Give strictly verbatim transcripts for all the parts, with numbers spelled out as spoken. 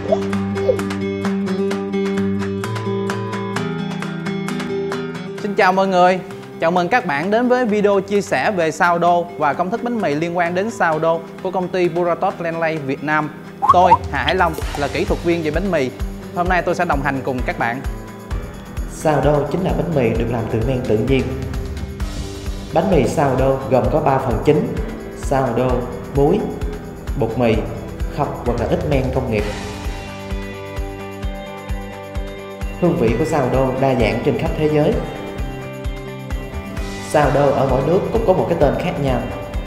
Xin chào mọi người, chào mừng các bạn đến với video chia sẻ về sourdough và công thức bánh mì liên quan đến sourdough của công ty Puratos Lenlay Việt Nam. Tôi, Hà Hải Long, là kỹ thuật viên về bánh mì. Hôm nay tôi sẽ đồng hành cùng các bạn. Sourdough chính là bánh mì được làm từ men tự nhiên. Bánh mì sourdough gồm có ba phần chính: sourdough, muối, bột mì, không hoặc là ít men công nghiệp. Hương vị của sourdough đa dạng trên khắp thế giới. Sourdough ở mỗi nước cũng có một cái tên khác nhau.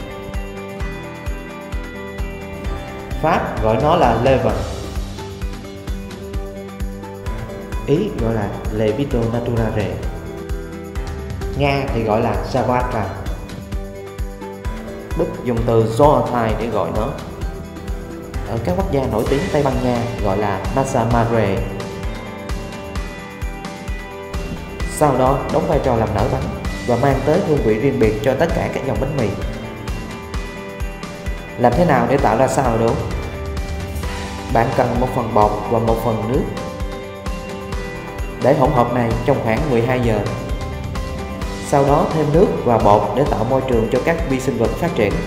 Pháp gọi nó là levain, Ý gọi là levito naturale, Nga thì gọi là zavatra, Đức dùng từ zolotai để gọi nó. Ở các quốc gia nổi tiếng Tây Ban Nha gọi là masa madre. Sau đó đóng vai trò làm nở bánh và mang tới hương vị riêng biệt cho tất cả các dòng bánh mì. Làm thế nào để tạo ra sourdough? Bạn cần một phần bột và một phần nước. Để hỗn hợp này trong khoảng mười hai giờ. Sau đó thêm nước và bột để tạo môi trường cho các vi sinh vật phát triển.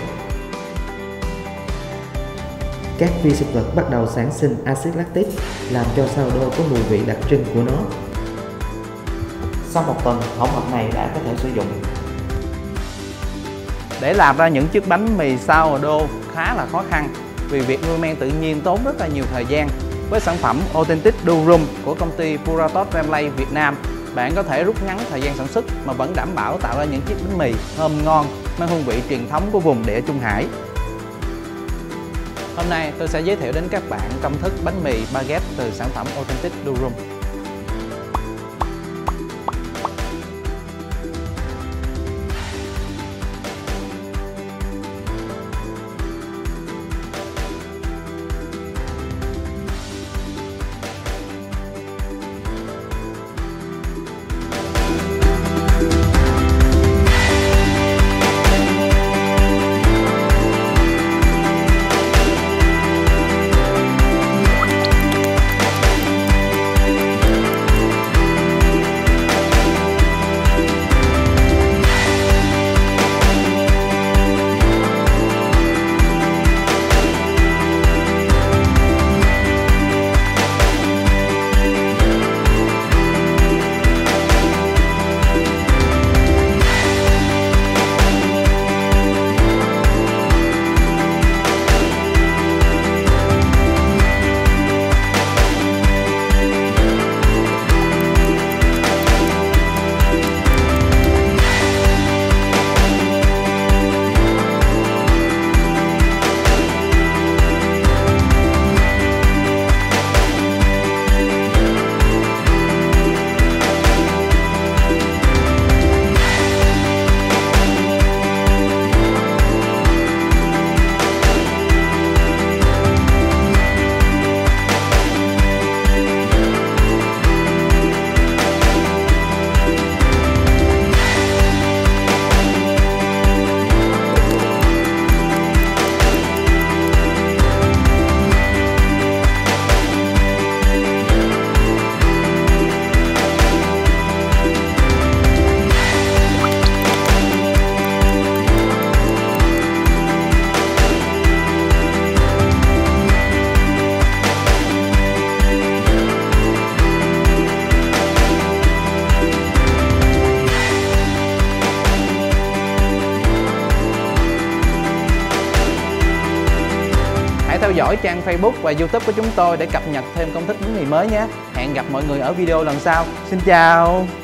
Các vi sinh vật bắt đầu sản sinh axit lactic, làm cho sourdough có mùi vị đặc trưng của nó. Sau một tuần, hỗn hợp này đã có thể sử dụng. Để làm ra những chiếc bánh mì sourdough khá là khó khăn, vì việc nuôi men tự nhiên tốn rất là nhiều thời gian. Với sản phẩm Authentic Durum của công ty Puratos Lenlay Việt Nam, bạn có thể rút ngắn thời gian sản xuất mà vẫn đảm bảo tạo ra những chiếc bánh mì thơm ngon, mang hương vị truyền thống của vùng địa Trung Hải. Hôm nay tôi sẽ giới thiệu đến các bạn công thức bánh mì baguette từ sản phẩm Authentic Durum. Hãy theo dõi trang Facebook và YouTube của chúng tôi để cập nhật thêm công thức bánh mì mới nhé. Hẹn gặp mọi người ở video lần sau. Xin chào!